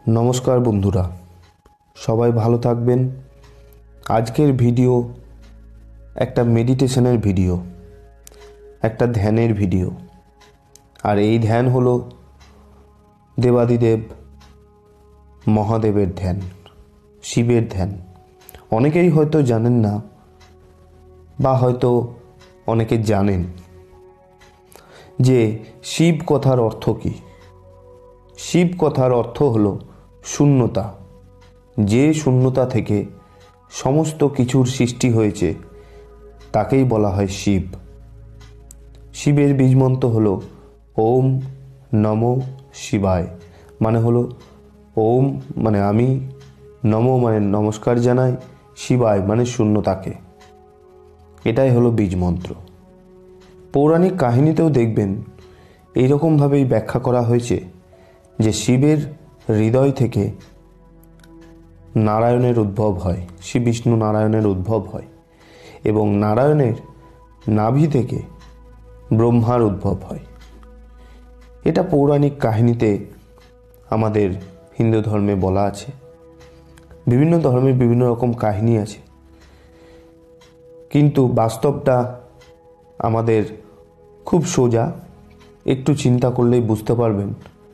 নমস্কার বন্ধুরা, সবাই ভালো থাকবেন। আজকের ভিডিও একটা মেডিটেশনের ভিডিও, একটা ধ্যানের ভিডিও। আর এই ধ্যান হলো দেবাদিদেব মহাদেবের ধ্যান, শিবের ধ্যান। অনেকেই হয়তো জানেন না, বা হয়তো অনেকে জানেন যে শিব কথার অর্থ কী। শিব কথার অর্থ হলো শূন্যতা। যে শূন্যতা থেকে সমস্ত কিছুর সৃষ্টি হয়েছে তাকেই বলা হয় শিব। শিবের বীজমন্ত্র হলো ওম নমো শিবায়, মানে হলো ওম মানে আমি, নমো মানে নমস্কার জানাই, শিবায় মানে শূন্যতাকে। এটাই হলো বীজমন্ত্র। পৌরাণিক কাহিনীতেও দেখবেন এইরকমভাবেই ব্যাখ্যা করা হয়েছে যে শিবের হৃদয় থেকে নারায়ণের উদ্ভব হয়, শ্রী বিষ্ণু নারায়ণের উদ্ভব হয়, এবং নারায়ণের নাভি থেকে ব্রহ্মার উদ্ভব হয়। এটা পৌরাণিক কাহিনীতে আমাদের হিন্দু ধর্মে বলা আছে। বিভিন্ন ধর্মে বিভিন্ন রকম কাহিনী আছে, কিন্তু বাস্তবটা আমাদের খুব সোজা। একটু চিন্তা করলেই বুঝতে পারবেন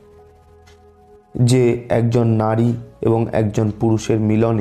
যে একজন নারী এবং একজন পুরুষের মিলনে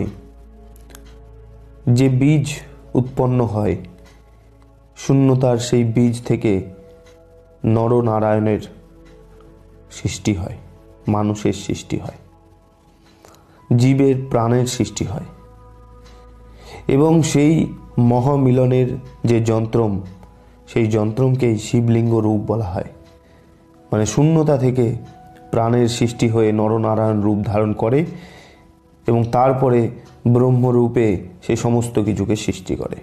যে বীজ উৎপন্ন হয়, শূন্যতার সেই বীজ থেকে নরনারায়ণের সৃষ্টি হয়, মানুষের সৃষ্টি হয়, জীবের প্রাণের সৃষ্টি হয়। এবং সেই মহামিলনের যে যন্ত্রম, সেই যন্ত্রমকেই শিবলিঙ্গ রূপ বলা হয়। মানে শূন্যতা থেকে প্রাণের সৃষ্টি হয়ে নরনারায়ণ রূপ ধারণ করে এবং তারপরে ব্রহ্মরূপে সে সমস্ত কিছুকে সৃষ্টি করে।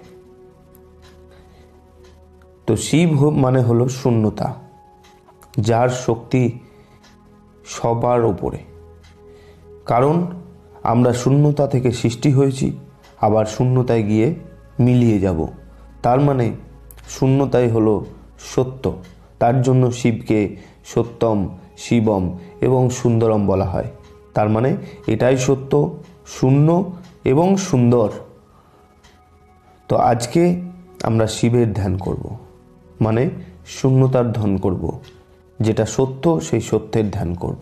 তো শিব মানে হলো শূন্যতা, যার শক্তি সবার ওপরে। কারণ আমরা শূন্যতা থেকে সৃষ্টি হয়েছি, আবার শূন্যতায় গিয়ে মিলিয়ে যাব। তার মানে শূন্যতাই হলো সত্য। তার জন্য শিবকে সত্যম, শিবম এবং সুন্দরম বলা হয়। তার মানে এটাই সত্য, শূন্য এবং সুন্দর। তো আজকে আমরা শিবের ধ্যান করব, মানে শূন্যতার ধ্যান করব, যেটা সত্য সেই সত্যের ধ্যান করব।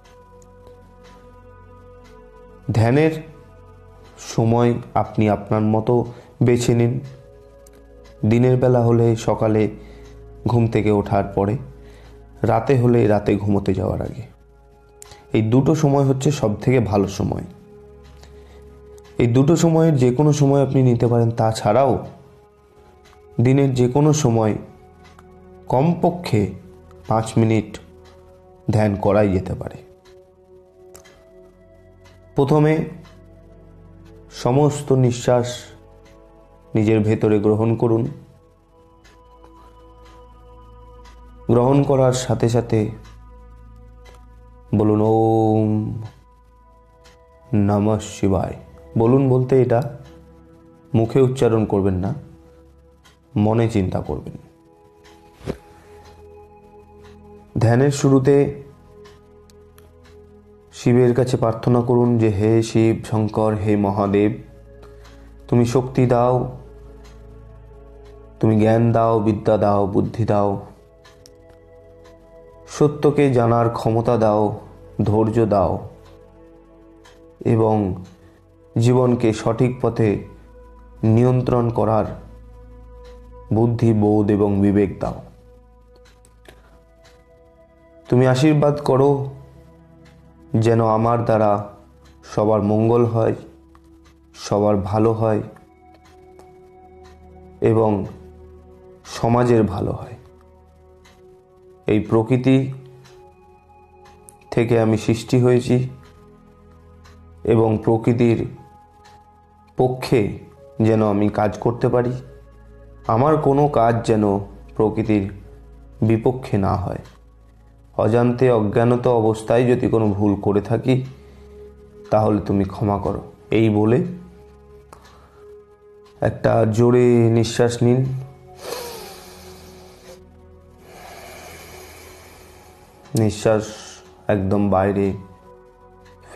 ধ্যানের সময় আপনি আপনার মতো বেছে নিন। দিনের বেলা হলে সকালে ঘুম থেকে ওঠার পরে, রাতে হলে রাতে ঘুমোতে যাওয়ার আগে। এই দুটো সময় হচ্ছে সব থেকে ভালো সময়। এই দুটো সময়ের যে কোনো সময় আপনি নিতে পারেন। তাছাড়াও দিনের যে কোনো সময় কমপক্ষে 5 মিনিট ধ্যান করাই যেতে পারে। প্রথমে সমস্ত নিঃশ্বাস নিজের ভেতরে গ্রহণ করুন। গ্রহণ করার সাথে সাথে বলুন ওম নমঃ শিবায়। বলুন বলতে এটা মুখে উচ্চারণ করবেন না, মনে চিন্তা করবেন। ধ্যানের শুরুতে শিবের কাছে প্রার্থনা করুন যে হে শিব শঙ্কর, হে মহাদেব, তুমি শক্তি দাও, তুমি জ্ঞান দাও, বিদ্যা দাও, বুদ্ধি দাও, সত্যকে জানার ক্ষমতা দাও, ধৈর্য দাও, এবং জীবনকে সঠিক পথে নিয়ন্ত্রণ করার বুদ্ধি, বোধ এবং বিবেক দাও। তুমি আশীর্বাদ করো যেন আমার দ্বারা সবার মঙ্গল হয়, সবার ভালো হয় এবং সমাজের ভালো হয়। এই প্রকৃতি থেকে আমি সৃষ্টি হয়েছি এবং প্রকৃতির পক্ষে যেন আমি কাজ করতে পারি। আমার কোনো কাজ যেন প্রকৃতির বিপক্ষে না হয়। অজান্তে অজ্ঞানত অবস্থায় যদি কোনো ভুল করে থাকি তাহলে তুমি ক্ষমা করো। এই বলে একটা জোরে নিঃশ্বাস নিন। নিঃশ্বাস একদম বাইরে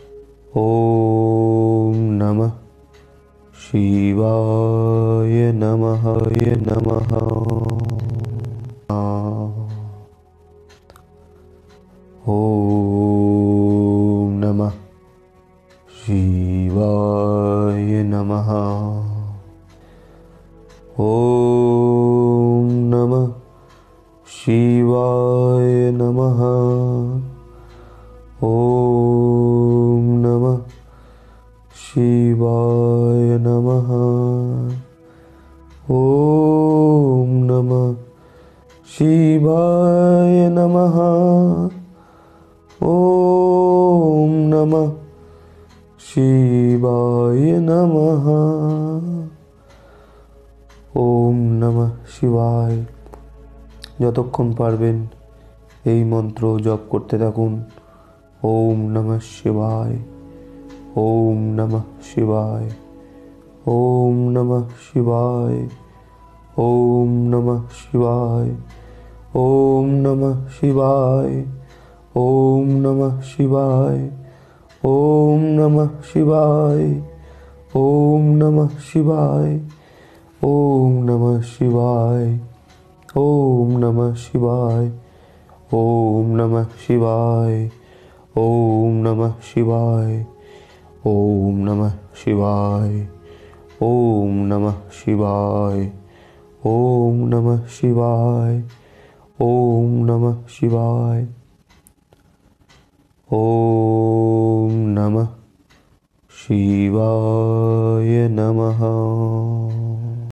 ॐ नमः शिवाय नमः नमः। ॐ नमः शिवाय नमः। ॐ नमः शिवाय नमः। ॐ नमः शिवाय नमः। ॐ नमः शिवाय नमः। ॐ नमः शिवाय नमः। ॐ नमः शिवाय। যতক্ষণ পারবেন এই মন্ত্র জপ করতে থাকুন। ওম নমঃ শিবায়, ওম নমঃ শিবায়, ওম নমঃ শিবায়, ওম নমঃ শিবায়, ওম নমঃ শিবায়, ওম নমঃ শিবায়, ওম নমঃ শিবায়, ওম নমঃ শিবায়, ওম নমঃ শিবায়, ওম নমঃ শিবায়, ওম নমঃ শিবায়, ওম নমঃ শিবায়, ওম নমঃ শিবায়, ওম নমঃ শিবায়, ওম নমঃ শিবায়, ওম নমঃ শিবায়, ওম নমঃ শিবায় নমঃ।